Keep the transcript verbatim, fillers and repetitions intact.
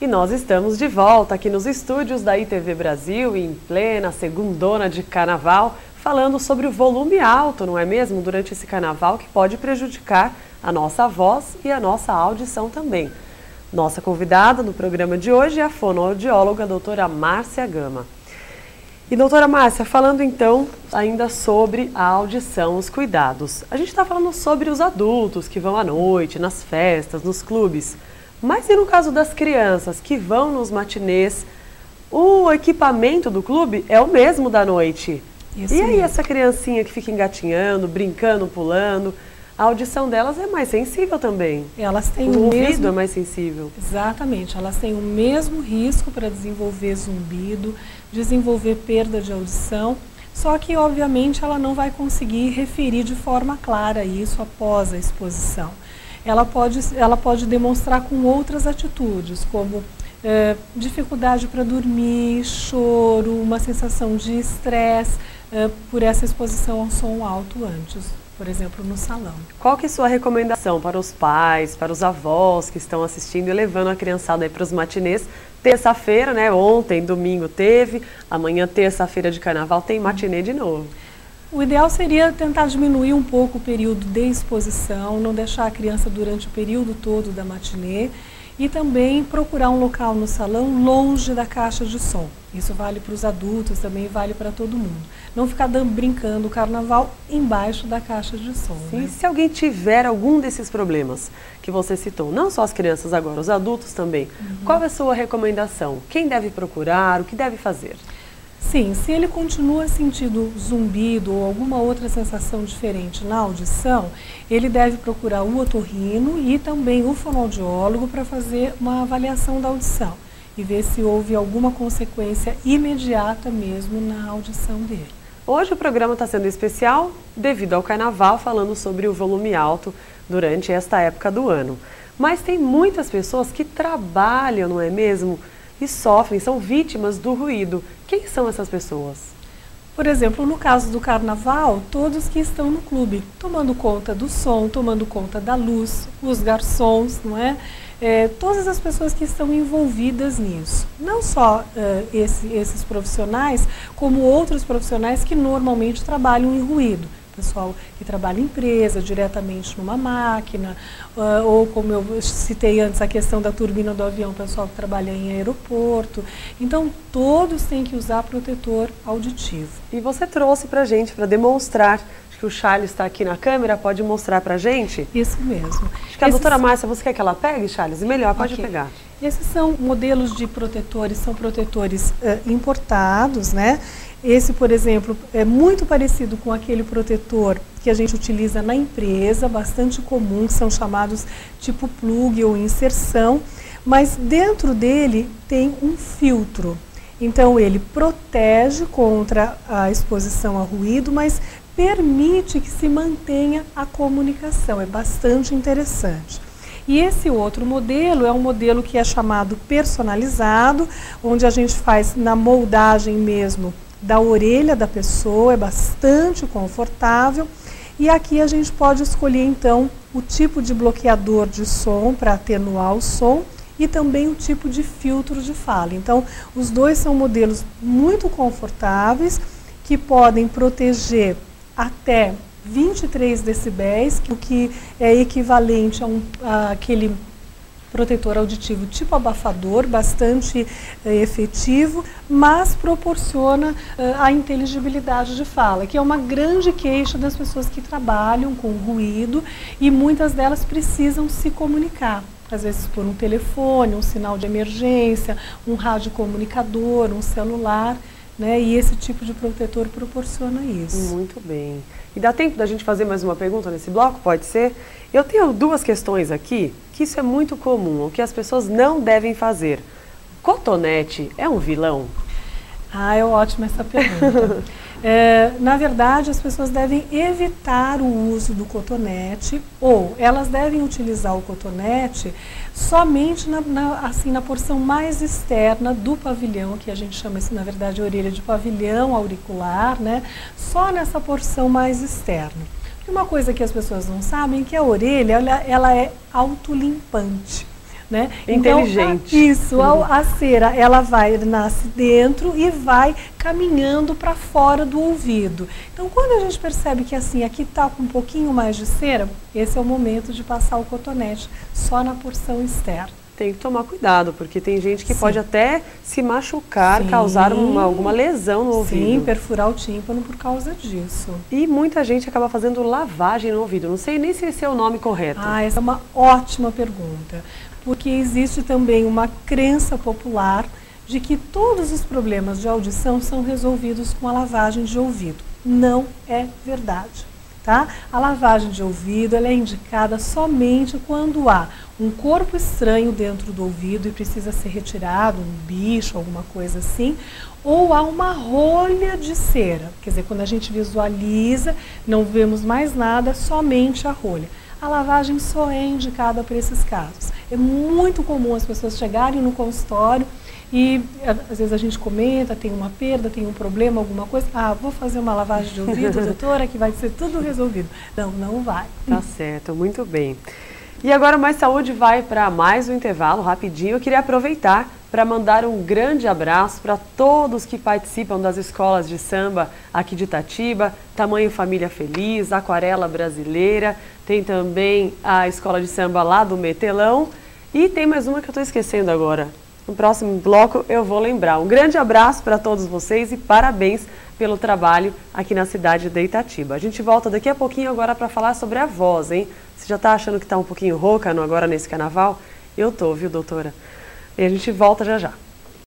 E nós estamos de volta aqui nos estúdios da I T V Brasil, em plena segundona de carnaval, falando sobre o volume alto, não é mesmo, durante esse carnaval, que pode prejudicar a nossa voz e a nossa audição também. Nossa convidada no programa de hoje é a fonoaudióloga doutora Márcia Gama. E doutora Márcia, falando então ainda sobre a audição, os cuidados. A gente está falando sobre os adultos que vão à noite, nas festas, nos clubes. Mas e no caso das crianças que vão nos matinês, o equipamento do clube é o mesmo da noite. Isso e aí mesmo. Essa criancinha que fica engatinhando, brincando, pulando, a audição delas é mais sensível também. Elas têm o o ouvido mesmo... é mais sensível. Exatamente, elas têm o mesmo risco para desenvolver zumbido, desenvolver perda de audição, só que obviamente ela não vai conseguir referir de forma clara isso após a exposição. Ela pode, ela pode demonstrar com outras atitudes, como é, dificuldade para dormir, choro, uma sensação de estresse é, por essa exposição ao som alto antes, por exemplo, no salão. Qual que é a sua recomendação para os pais, para os avós que estão assistindo e levando a criançada aí para os matinês? Terça-feira, né? Ontem, domingo teve, amanhã, terça-feira de carnaval, tem matinê de novo. O ideal seria tentar diminuir um pouco o período de exposição, não deixar a criança durante o período todo da matinê e também procurar um local no salão longe da caixa de som. Isso vale para os adultos, também vale para todo mundo. Não ficar dando, brincando o carnaval embaixo da caixa de som. Sim, né? Se alguém tiver algum desses problemas que você citou, não só as crianças agora, os adultos também, uhum. Qual é a sua recomendação? Quem deve procurar? O que deve fazer? Sim, se ele continua sentindo zumbido ou alguma outra sensação diferente na audição, ele deve procurar o otorrino e também o fonoaudiólogo para fazer uma avaliação da audição e ver se houve alguma consequência imediata mesmo na audição dele. Hoje o programa está sendo especial devido ao carnaval, falando sobre o volume alto durante esta época do ano. Mas tem muitas pessoas que trabalham, não é mesmo? E sofrem, são vítimas do ruído. Quem são essas pessoas? Por exemplo, no caso do carnaval, todos que estão no clube, tomando conta do som, tomando conta da luz, os garçons, não é? É, todas as pessoas que estão envolvidas nisso. Não só uh, esse, esses profissionais, como outros profissionais que normalmente trabalham em ruído. Pessoal que trabalha em empresa, diretamente numa máquina, uh, ou como eu citei antes, a questão da turbina do avião, pessoal que trabalha em aeroporto. Então, todos têm que usar protetor auditivo. E você trouxe para a gente, para demonstrar, acho que o Charles está aqui na câmera, pode mostrar para a gente? Isso mesmo. Acho que a Esses... doutora Márcia, você quer que ela pegue, Charles? Melhor, pode okay. pegar. Esses são modelos de protetores, são protetores uh, importados, né? Esse, por exemplo, é muito parecido com aquele protetor que a gente utiliza na empresa, bastante comum, que são chamados tipo plug ou inserção, mas dentro dele tem um filtro. Então ele protege contra a exposição a ruído, mas permite que se mantenha a comunicação, é bastante interessante. E esse outro modelo é um modelo que é chamado personalizado, onde a gente faz na moldagem mesmo da orelha da pessoa, é bastante confortável. E aqui a gente pode escolher então o tipo de bloqueador de som para atenuar o som e também o tipo de filtro de fala. Então, os dois são modelos muito confortáveis que podem proteger até vinte e três decibéis, o que é equivalente a, um, a aquele protetor auditivo tipo abafador, bastante eh, efetivo, mas proporciona eh, a inteligibilidade de fala, que é uma grande queixa das pessoas que trabalham com ruído e muitas delas precisam se comunicar, às vezes por um telefone, um sinal de emergência, um radiocomunicador, um celular, né? E esse tipo de protetor proporciona isso. Muito bem. E dá tempo da gente fazer mais uma pergunta nesse bloco? Pode ser? Eu tenho duas questões aqui, que isso é muito comum, o que as pessoas não devem fazer. Cotonete é um vilão? Ah, é ótima essa pergunta. é, na verdade, as pessoas devem evitar o uso do cotonete, ou elas devem utilizar o cotonete somente na, na, assim, na porção mais externa do pavilhão, que a gente chama isso, na verdade, orelha de pavilhão auricular, né? Só nessa porção mais externa. E uma coisa que as pessoas não sabem é que a orelha ela, ela é autolimpante. né? Inteligente. Então, isso, a, a cera, ela vai, nasce dentro e vai caminhando para fora do ouvido. Então, quando a gente percebe que assim, aqui está com um pouquinho mais de cera, esse é o momento de passar o cotonete só na porção externa. Tem que tomar cuidado, porque tem gente que Sim. pode até se machucar, Sim. causar uma, alguma lesão no ouvido. Sim, perfurar o tímpano por causa disso. E muita gente acaba fazendo lavagem no ouvido. Não sei nem se esse é o nome correto. Ah, essa é uma ótima pergunta. Porque existe também uma crença popular de que todos os problemas de audição são resolvidos com a lavagem de ouvido. Não é verdade. Tá? A lavagem de ouvido ela é indicada somente quando há um corpo estranho dentro do ouvido e precisa ser retirado, um bicho, alguma coisa assim, ou há uma rolha de cera. Quer dizer, quando a gente visualiza, não vemos mais nada, somente a rolha. A lavagem só é indicada para esses casos. É muito comum as pessoas chegarem no consultório e às vezes a gente comenta, tem uma perda, tem um problema, alguma coisa. Ah, vou fazer uma lavagem de ouvido, doutora, que vai ser tudo resolvido. Não, não vai. Tá certo, muito bem. E agora Mais Saúde vai para mais um intervalo, rapidinho. Eu queria aproveitar para mandar um grande abraço para todos que participam das escolas de samba aqui de Itatiba, Tamanho Família Feliz, Aquarela Brasileira, tem também a escola de samba lá do Metelão e tem mais uma que eu estou esquecendo agora. No próximo bloco eu vou lembrar. Um grande abraço para todos vocês e parabéns pelo trabalho aqui na cidade de Itatiba. A gente volta daqui a pouquinho agora para falar sobre a voz, hein? Você já está achando que está um pouquinho rouca no, agora nesse carnaval? Eu tô, viu, doutora? E a gente volta já já.